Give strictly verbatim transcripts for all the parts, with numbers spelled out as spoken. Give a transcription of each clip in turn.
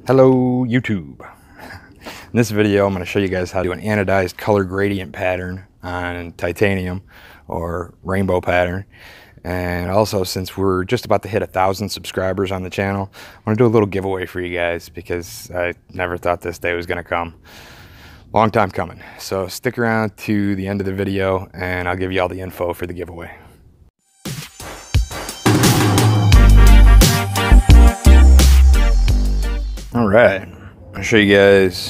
Hello YouTube. In this video I'm going to show you guys how to do an anodized color gradient pattern on titanium or rainbow pattern. And also, since we're just about to hit a thousand subscribers on the channel, I want to do a little giveaway for you guys because I never thought this day was going to come. Long time coming. So stick around to the end of the video and I'll give you all the info for the giveaway. All right, I'll show you guys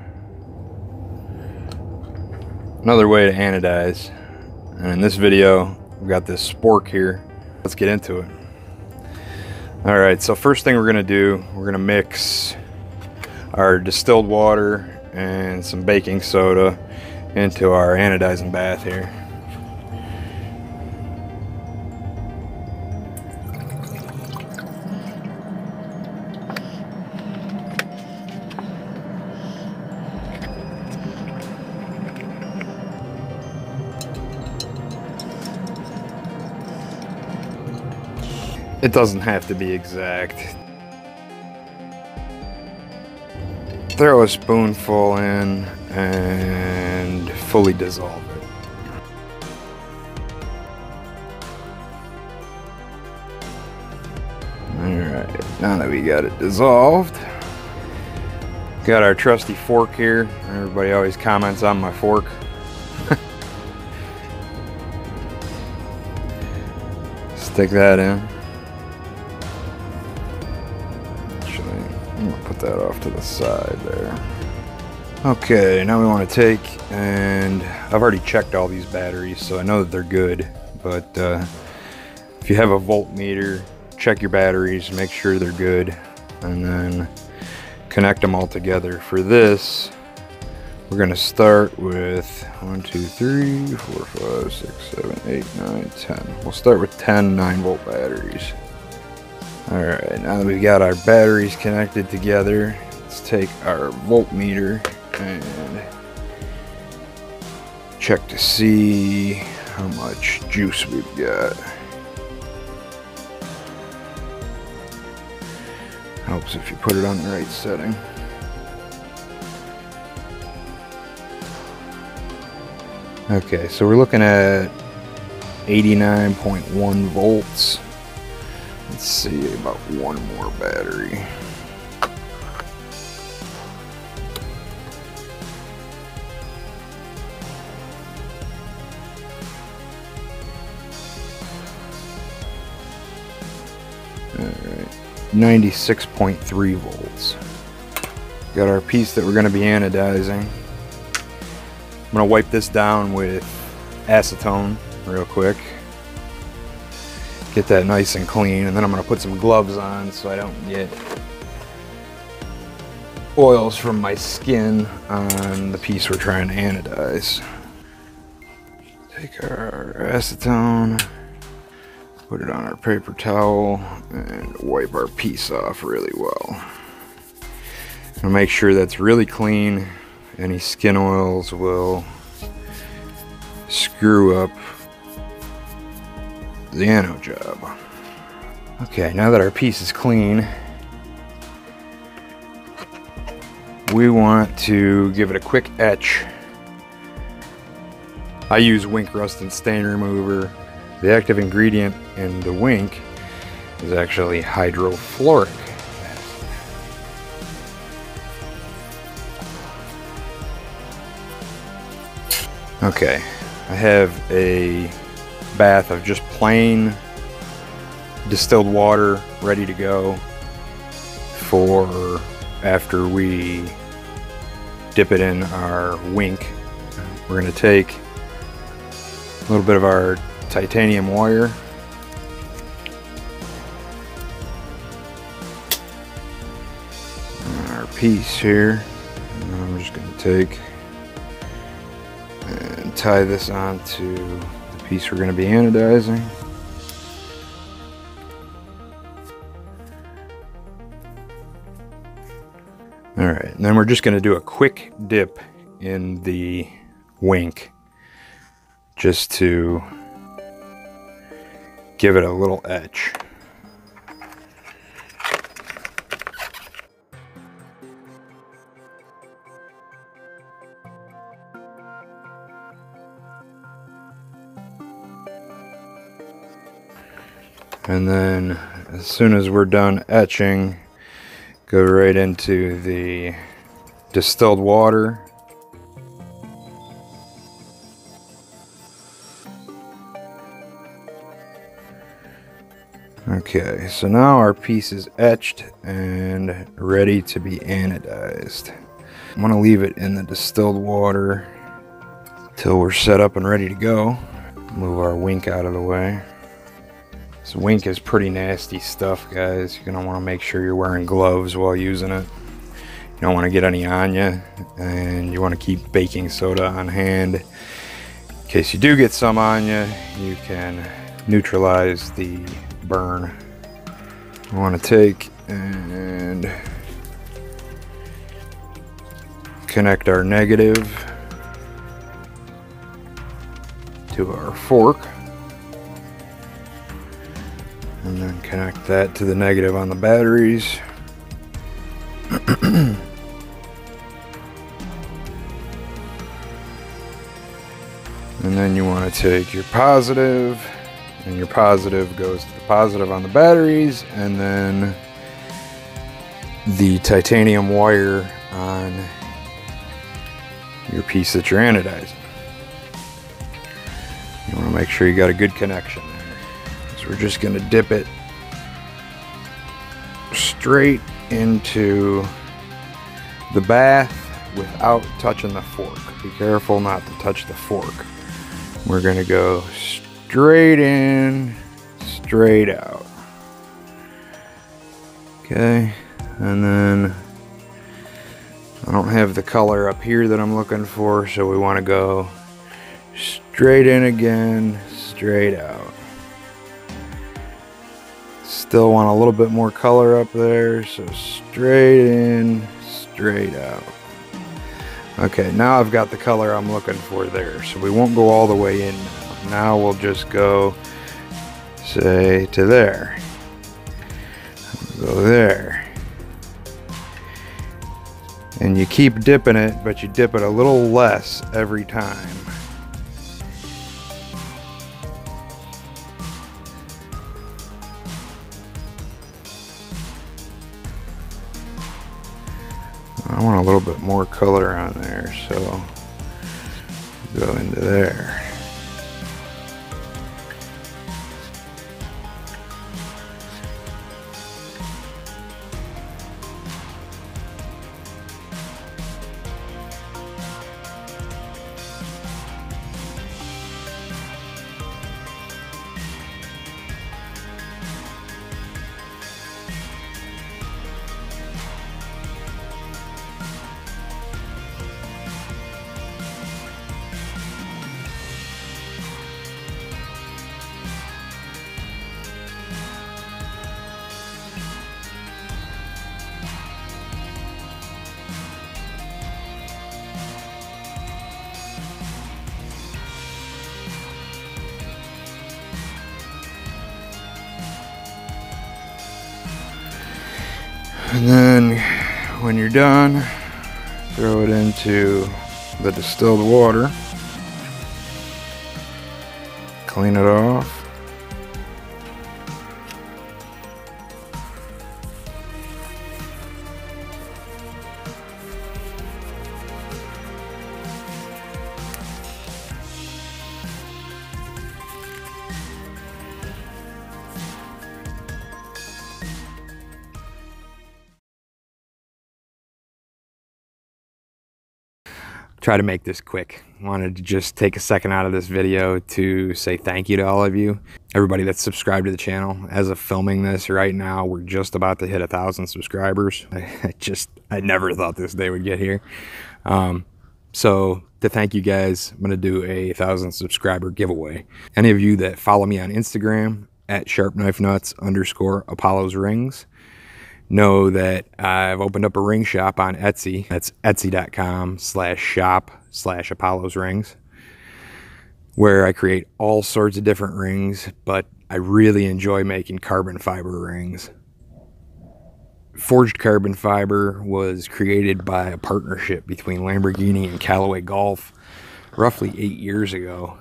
another way to anodize. And in this video, we've got this spork here. Let's get into it. All right, so first thing we're gonna do, we're gonna mix our distilled water and some baking soda into our anodizing bath here. It doesn't have to be exact. Throw a spoonful in and fully dissolve it. Alright, now that we got it dissolved, got our trusty fork here. Everybody always comments on my fork. Stick that in. I'm gonna put that off to the side there. Okay, now we want to take, and I've already checked all these batteries, so I know that they're good. But uh, if you have a voltmeter, check your batteries, make sure they're good, and then connect them all together. For this, we're gonna start with one, two, three, four, five, six, seven, eight, nine, ten. We'll start with ten nine volt batteries. Alright, now that we've got our batteries connected together, let's take our voltmeter and check to see how much juice we've got. Helps if you put it on the right setting. Okay, so we're looking at eighty-nine point one volts. Let's see, about one more battery. Alright, ninety-six point three volts. Got our piece that we're going to be anodizing. I'm going to wipe this down with acetone real quick. Get that nice and clean, and then I'm going to put some gloves on so I don't get oils from my skin on the piece we're trying to anodize. Take our acetone, put it on our paper towel, and wipe our piece off really well. And make sure that's really clean. Any skin oils will screw up the anode job. Okay, now that our piece is clean, we want to give it a quick etch. I use Whink rust and stain remover. The active ingredient in the Whink is actually hydrofluoric acid. Okay, I have a bath of just plain distilled water ready to go for after we dip it in our Whink. We're going to take a little bit of our titanium wire, and our piece here, and I'm just going to take and tie this onto the piece we're going to be anodizing. Alright, and then we're just going to do a quick dip in the Whink just to give it a little etch. And then as soon as we're done etching, go right into the distilled water. Okay, so now our piece is etched and ready to be anodized. I'm going to leave it in the distilled water till we're set up and ready to go. Move our Whink out of the way. This Whink is pretty nasty stuff, guys. You're going to want to make sure you're wearing gloves while using it. You don't want to get any on you, and you want to keep baking soda on hand. In case you do get some on you, you can neutralize the burn. I want to take and connect our negative to our fork, and then connect that to the negative on the batteries. And then you want to take your positive, and your positive goes to the positive on the batteries, and then the titanium wire on your piece that you're anodizing. You want to make sure you got a good connection there. So we're just going to dip it straight into the bath without touching the fork. Be careful not to touch the fork. We're going to go straight in, straight out. Okay, and then I don't have the color up here that I'm looking for, so we want to go straight in again, straight out. Still want a little bit more color up there, so straight in, straight out. Okay, now I've got the color I'm looking for there, so we won't go all the way in now. Now we'll just go, say, to there. Go there. And you keep dipping it, but you dip it a little less every time. I want a little bit more color on there, so go into there. And then when you're done, throw it into the distilled water, clean it off. Try to make this quick. Wanted to just take a second out of this video to say thank you to all of you, everybody that's subscribed to the channel. As of filming this right now, we're just about to hit a thousand subscribers. I just I never thought this day would get here. Um, so to thank you guys, I'm gonna do a thousand subscriber giveaway. Any of you that follow me on Instagram at sharpknifenuts underscore Apollo's Rings know that I've opened up a ring shop on Etsy. That's etsy.com slash shop slash Apollo's Rings, where I create all sorts of different rings, but I really enjoy making carbon fiber rings. Forged carbon fiber was created by a partnership between Lamborghini and Callaway Golf roughly eight years ago.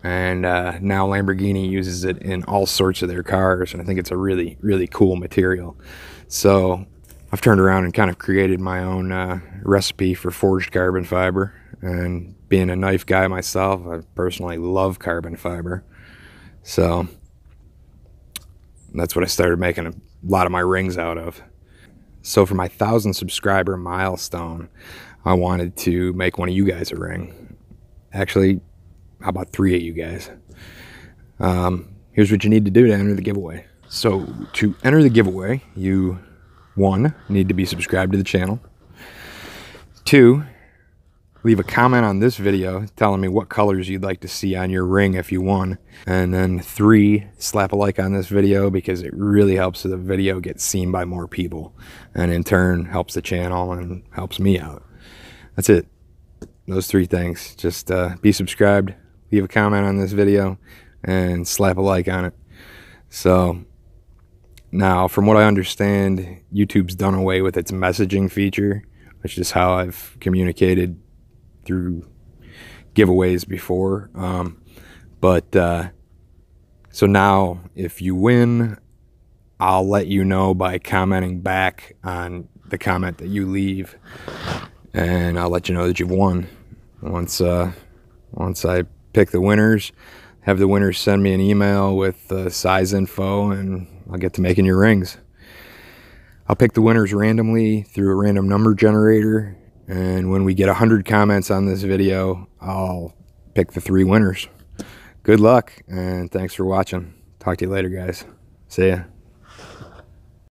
and uh, now Lamborghini uses it in all sorts of their cars, and I think it's a really, really cool material. So I've turned around and kind of created my own uh, recipe for forged carbon fiber, and being a knife guy myself, I personally love carbon fiber. So that's what I started making a lot of my rings out of. So for my thousand subscriber milestone, I wanted to make one of you guys a ring. Actually, how about three of you guys? Um, here's what you need to do to enter the giveaway. So to enter the giveaway, you, one, need to be subscribed to the channel. Two, leave a comment on this video telling me what colors you'd like to see on your ring if you won. And then three, slap a like on this video, because it really helps the video get seen by more people, and in turn helps the channel and helps me out. That's it. Those three things. Just uh, be subscribed, leave a comment on this video, and slap a like on it. So now, from what I understand, YouTube's done away with its messaging feature, which is how I've communicated through giveaways before. Um, but uh, so now if you win, I'll let you know by commenting back on the comment that you leave, and I'll let you know that you've won. Once uh, once I pick the winners, have the winners send me an email with uh, size info, and I'll get to making your rings. I'll pick the winners randomly through a random number generator, and when we get one hundred comments on this video, I'll pick the three winners. Good luck, and thanks for watching. Talk to you later, guys. See ya.